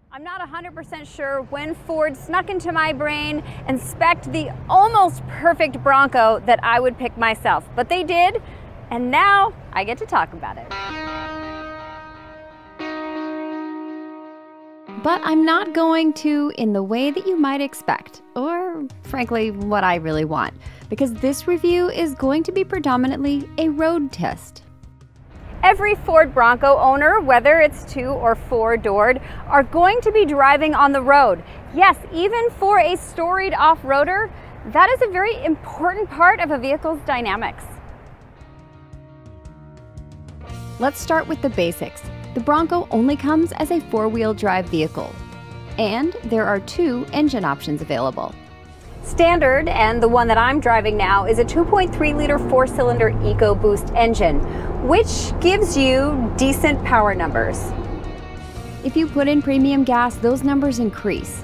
I'm not 100% sure when Ford snuck into my brain and spec'd the almost perfect Bronco that I would pick myself, but they did, and now I get to talk about it. But I'm not going to in the way that you might expect, or frankly, what I really want, because this review is going to be predominantly a road test. Every Ford Bronco owner, whether it's 2- or 4-doored, are going to be driving on the road. Yes, even for a storied off-roader, that is a very important part of a vehicle's dynamics. Let's start with the basics. The Bronco only comes as a 4-wheel drive vehicle, and there are 2 engine options available. Standard, and the one that I'm driving now, is a 2.3-liter 4-cylinder EcoBoost engine, which gives you decent power numbers. If you put in premium gas, those numbers increase.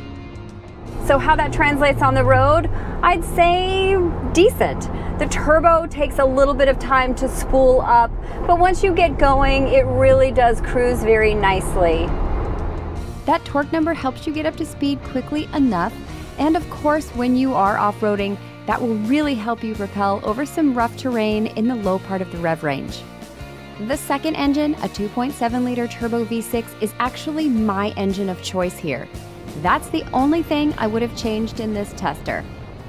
So how that translates on the road, I'd say decent. The turbo takes a little bit of time to spool up, but once you get going, it really does cruise very nicely. That torque number helps you get up to speed quickly enough, and of course, when you are off-roading, that will really help you propel over some rough terrain in the low part of the rev range. The second engine, a 2.7-liter turbo V6, is actually my engine of choice here. That's the only thing I would have changed in this tester.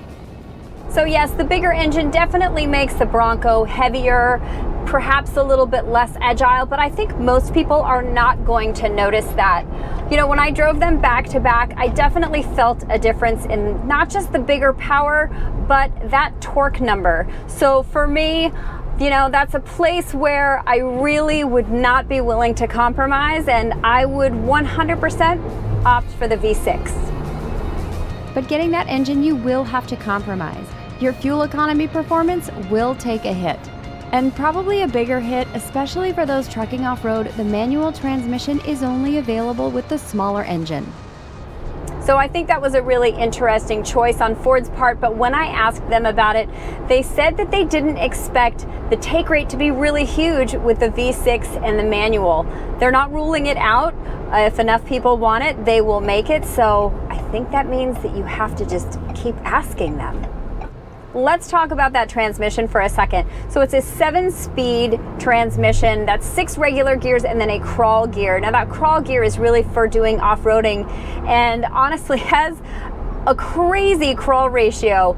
So yes, the bigger engine definitely makes the Bronco heavier, perhaps a little bit less agile, but I think most people are not going to notice that. You know, when I drove them back to back, I definitely felt a difference in not just the bigger power, but that torque number. So for me, you know, that's a place where I really would not be willing to compromise, and I would 100% opt for the V6. But getting that engine, you will have to compromise. Your fuel economy performance will take a hit. And probably a bigger hit, especially for those trucking off-road. The manual transmission is only available with the smaller engine. So I think that was a really interesting choice on Ford's part, but when I asked them about it, they said that they didn't expect the take rate to be really huge with the V6 and the manual. They're not ruling it out. If enough people want it, they will make it. So I think that means that you have to just keep asking them. Let's talk about that transmission for a second. So it's a 7-speed transmission. That's 6 regular gears and then a crawl gear. Now that crawl gear is really for doing off-roading, and honestly has a crazy crawl ratio,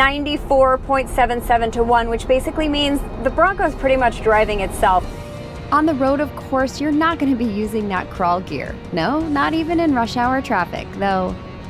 94.77 to 1, which basically means the Bronco is pretty much driving itself. On the road, of course, you're not going to be using that crawl gear. No, not even in rush hour traffic, though.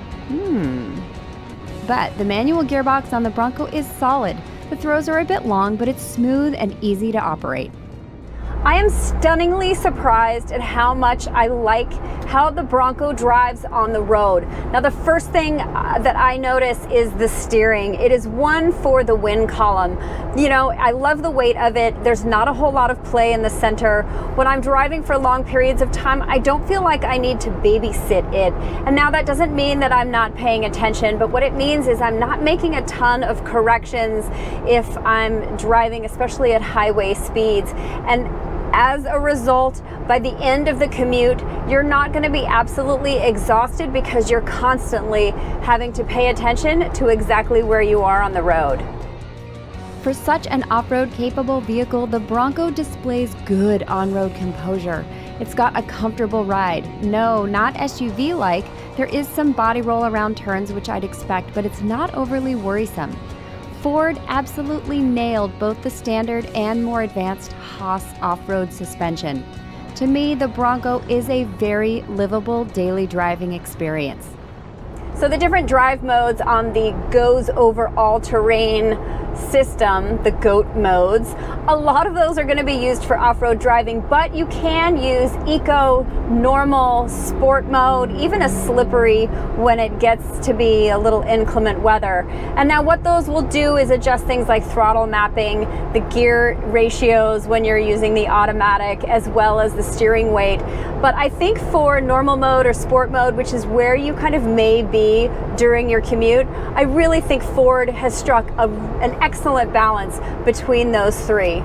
But the manual gearbox on the Bronco is solid. The throws are a bit long, but it's smooth and easy to operate. I am stunningly surprised at how much I like how the Bronco drives on the road. Now, the first thing that I notice is the steering. It is one for the wind column. You know, I love the weight of it. There's not a whole lot of play in the center. When I'm driving for long periods of time, I don't feel like I need to babysit it. And now that doesn't mean that I'm not paying attention, but what it means is I'm not making a ton of corrections if I'm driving, especially at highway speeds. And as a result, by the end of the commute, you're not going to be absolutely exhausted because you're constantly having to pay attention to exactly where you are on the road. For such an off-road capable vehicle, the Bronco displays good on-road composure. It's got a comfortable ride. No, not SUV-like. There is some body roll around turns, which I'd expect, but it's not overly worrisome. Ford absolutely nailed both the standard and more advanced Haas off-road suspension. To me, the Bronco is a very livable daily driving experience. So the different drive modes on the goes over all terrain system, the GOAT modes, a lot of those are going to be used for off-road driving, but you can use eco, normal, sport mode, even a slippery when it gets to be a little inclement weather. And now what those will do is adjust things like throttle mapping, the gear ratios when you're using the automatic, as well as the steering weight. But I think for normal mode or sport mode, which is where you kind of may be during your commute, I really think Ford has struck an excellent balance between those three.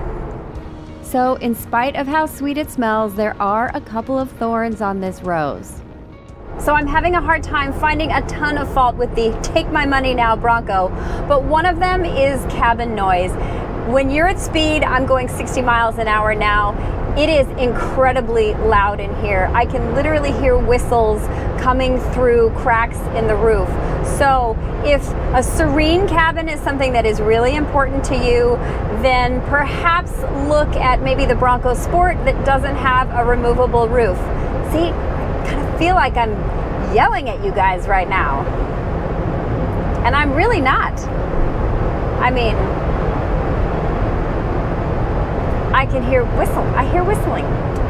So in spite of how sweet it smells, there are a couple of thorns on this rose. So I'm having a hard time finding a ton of fault with the take my money now Bronco, but one of them is cabin noise. When you're at speed, I'm going 60 miles an hour now, it is incredibly loud in here. I can literally hear whistles coming through cracks in the roof. So if a serene cabin is something that is really important to you, then perhaps look at maybe the Bronco Sport that doesn't have a removable roof. See, I kind of feel like I'm yelling at you guys right now. And I'm really not. I mean, I can hear whistle. I hear whistling.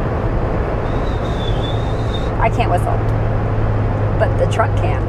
I can't whistle, but the truck can.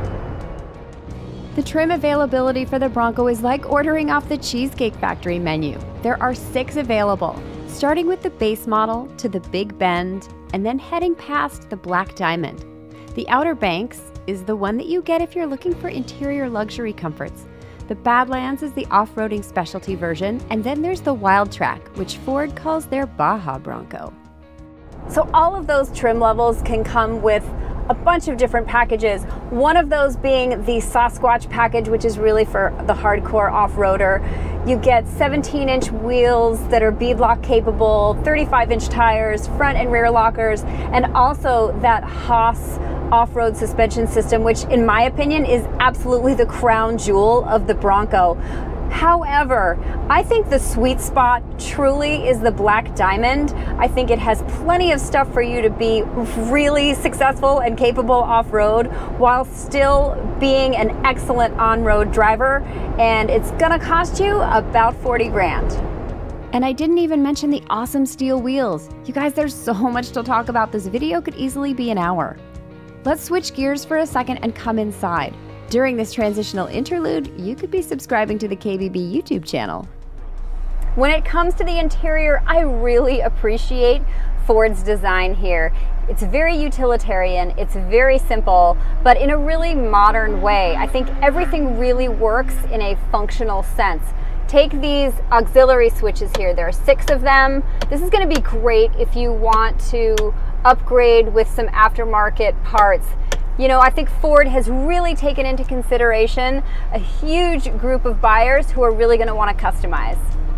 The trim availability for the Bronco is like ordering off the Cheesecake Factory menu. There are 6 available, starting with the base model to the Big Bend, and then heading past the Black Diamond. The Outer Banks is the one that you get if you're looking for interior luxury comforts. The Badlands is the off-roading specialty version, and then there's the Wild Track, which Ford calls their Baja Bronco. So all of those trim levels can come with a bunch of different packages. One of those being the Sasquatch package, which is really for the hardcore off-roader. You get 17-inch wheels that are beadlock capable, 35-inch tires, front and rear lockers, and also that Haas off-road suspension system, which in my opinion is absolutely the crown jewel of the Bronco. However, I think the sweet spot truly is the Black Diamond. I think it has plenty of stuff for you to be really successful and capable off-road while still being an excellent on-road driver, and it's gonna cost you about 40 grand. And I didn't even mention the awesome steel wheels. You guys, there's so much to talk about. This video could easily be an hour. Let's switch gears for a second and come inside. During this transitional interlude, you could be subscribing to the KBB YouTube channel. When it comes to the interior, I really appreciate Ford's design here. It's very utilitarian, it's very simple, but in a really modern way. I think everything really works in a functional sense. Take these auxiliary switches here. There are 6 of them. This is going to be great if you want to upgrade with some aftermarket parts. You know, I think Ford has really taken into consideration a huge group of buyers who are really going to want to customize.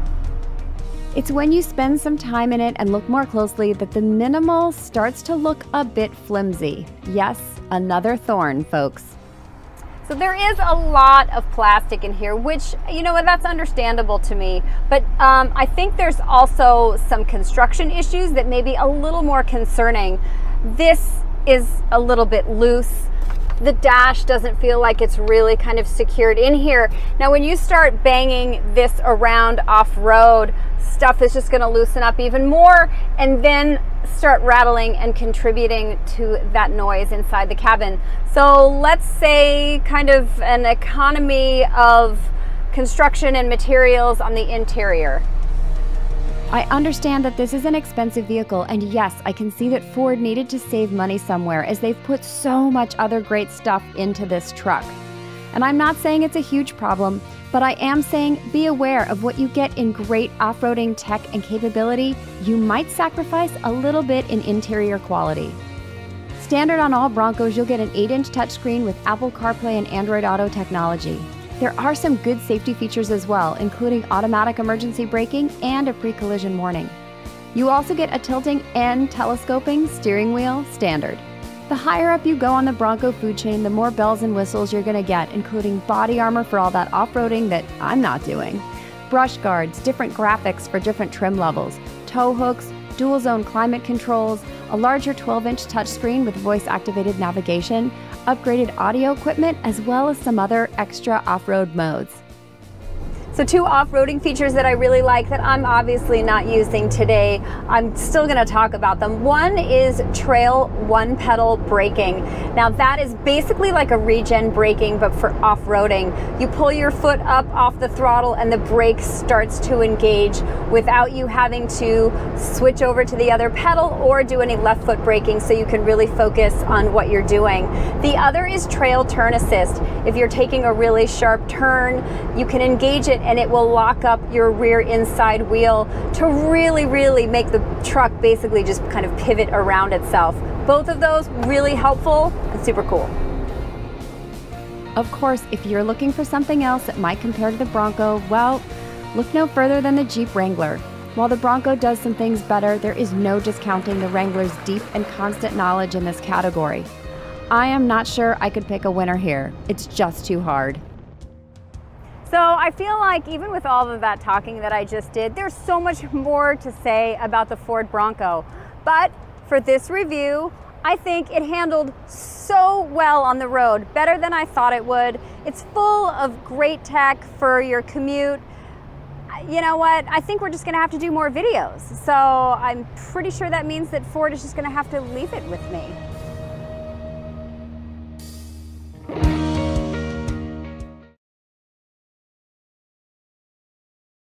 It's when you spend some time in it and look more closely that the minimal starts to look a bit flimsy. Yes, another thorn, folks. So there is a lot of plastic in here, which, you know, that's understandable to me. But I think there's also some construction issues that may be a little more concerning. This is a little bit loose. The dash doesn't feel like it's really kind of secured in here. Now, when you start banging this around off-road, stuff is just going to loosen up even more and then start rattling and contributing to that noise inside the cabin. So let's say kind of an economy of construction and materials on the interior. I understand that this is an expensive vehicle, and yes, I can see that Ford needed to save money somewhere as they've put so much other great stuff into this truck. And I'm not saying it's a huge problem, but I am saying be aware of what you get in great off-roading tech and capability. You might sacrifice a little bit in interior quality. Standard on all Broncos, you'll get an 8-inch touchscreen with Apple CarPlay and Android Auto technology. There are some good safety features as well, including automatic emergency braking and a pre-collision warning. You also get a tilting and telescoping steering wheel standard. The higher up you go on the Bronco food chain, the more bells and whistles you're going to get, including body armor for all that off-roading that I'm not doing, brush guards, different graphics for different trim levels, tow hooks, dual zone climate controls, a larger 12-inch touchscreen with voice-activated navigation, upgraded audio equipment, as well as some other extra off-road modes. So 2 off-roading features that I really like that I'm obviously not using today, I'm still going to talk about them. One is trail one-pedal braking. Now that is basically like a regen braking but for off-roading. You pull your foot up off the throttle and the brake starts to engage without you having to switch over to the other pedal or do any left foot braking, so you can really focus on what you're doing. The other is trail turn assist. If you're taking a really sharp turn, you can engage it and it will lock up your rear inside wheel to really make the truck basically just kind of pivot around itself. Both of those really helpful. super cool. Of course, if you're looking for something else that might compare to the Bronco, well, look no further than the Jeep Wrangler. While the Bronco does some things better, there is no discounting the Wrangler's deep and constant knowledge in this category. I am not sure I could pick a winner here. It's just too hard. So I feel like even with all of that talking that I just did, there's so much more to say about the Ford Bronco. But for this review, I think it handled so well on the road, better than I thought it would. It's full of great tech for your commute. You know what? I think we're just gonna have to do more videos. So I'm pretty sure that means that Ford is just gonna have to leave it with me.